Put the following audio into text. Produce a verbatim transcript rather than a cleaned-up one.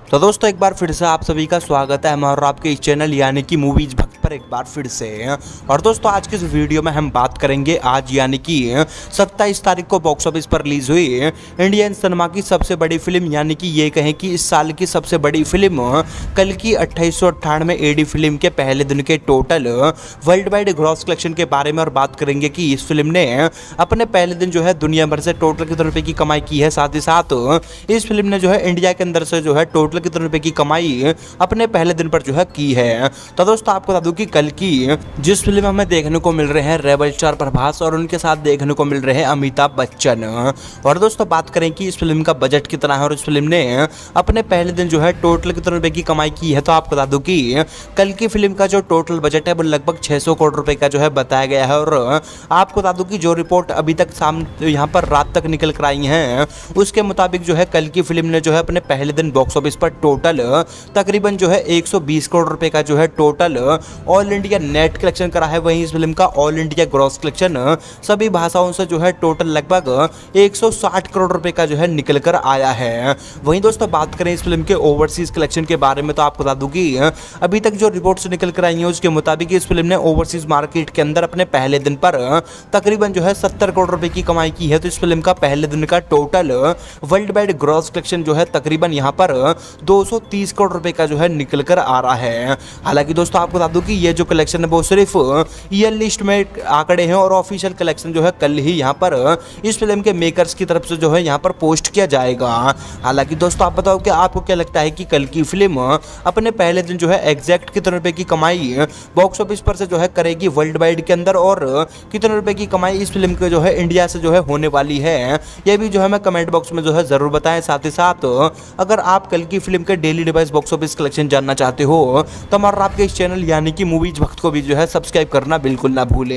तो दोस्तों एक बार फिर से आप सभी का स्वागत है हमारे और आपके इस चैनल यानी कि मूवीज भक्त पर एक बार फिर से। और दोस्तों आज के इस वीडियो में हम बात करेंगे आज यानी कि सत्ताईस तारीख को बॉक्स ऑफिस पर रिलीज हुई इंडियन सिनेमा की सबसे बड़ी फिल्म यानी कि ये कहें कि इस साल की सबसे बड़ी फिल्म कल की अट्ठाईस सौ अट्ठानवे एडी फिल्म के पहले दिन के total worldwide gross collection के बारे में और बात करेंगे कि इस फिल्म ने अपने पहले दिन जो है दुनिया भर से टोटल कितने रुपए की कमाई की है। साथ ही साथ इस फिल्म ने जो है इंडिया के अंदर से जो है टोटल कितने रुपए की कमाई अपने पहले दिन पर जो है की है। तो दोस्तों आपको बता दूं कि कल की जिस फिल्म में हमें देखने को मिल रहे हैं रेबल स्टार प्रभास और उनके साथ देखने को मिल रहे हैं अमिताभ बच्चन। और दोस्तों बात करें कि इस फिल्म का बजट कितना है और इस फिल्म ने अपने पहले दिन जो है टोटल कितने रुपए की कमाई की है, तो आपको बता दूं कि कल की फिल्म का जो टोटल बजट है वो लगभग छह सौ करोड़ रुपए का जो है बताया गया है। और आपको बता दूं कि जो रिपोर्ट अभी तक सामने यहाँ पर रात तक निकल कर आई हैं उसके मुताबिक जो है कल की फिल्म ने जो है अपने पहले दिन बॉक्स ऑफिस पर टोटल तकरीबन जो है एक सौ बीस करोड़ रुपए का जो है total all India net collection करा है। वहीं इस फिल्म का ऑल इंडिया ग्रॉस कलेक्शन सभी भाषाओं से जो है टोटल लगभग एक सौ साठ करोड़ रुपए का जो है निकल कर आया है। वहीं दोस्तों बात करें इस फिल्म के ओवरसीज कलेक्शन के बारे में, तो आपको बता दूं कि अभी तक जो रिपोर्ट्स निकल कर आई हैं उसके मुताबिक इस फिल्म ने ओवरसीज मार्केट के अंदर अपने पहले दिन पर तकरीबन जो है सत्तर करोड़ रुपए की कमाई की है। तो इस फिल्म का पहले दिन का total worldwide gross collection जो है तकरीबन यहाँ पर दो सौ तीस करोड़ रुपए का जो है निकल कर आ रहा है। हालांकि दोस्तों आपको बता दूं कि ये जो कलेक्शन है वो सिर्फ ईयर लिस्ट में आंकड़े हैं और ऑफिशियल कलेक्शन जो है कल ही यहाँ पर इस फिल्म के मेकर्स की तरफ से जो है यहाँ पर पोस्ट किया जाएगा। हालांकि दोस्तों आप बताओ कि आपको क्या लगता है कि कल की फिल्म अपने पहले दिन जो है एग्जैक्ट कितने रुपए की कमाई बॉक्स ऑफिस पर से जो है करेगी वर्ल्ड वाइड के अंदर, और कितने रुपए की कमाई इस फिल्म के जो है इंडिया से जो है होने वाली है, ये भी जो है मैं कमेंट बॉक्स में जो है जरूर बताएं। साथ ही साथ अगर आप कल की फिल्म के daily device box office collection जानना चाहते हो तो हमारा आपके इस चैनल यानी कि मूवीज भक्त को भी जो है सब्सक्राइब करना बिल्कुल ना भूलें।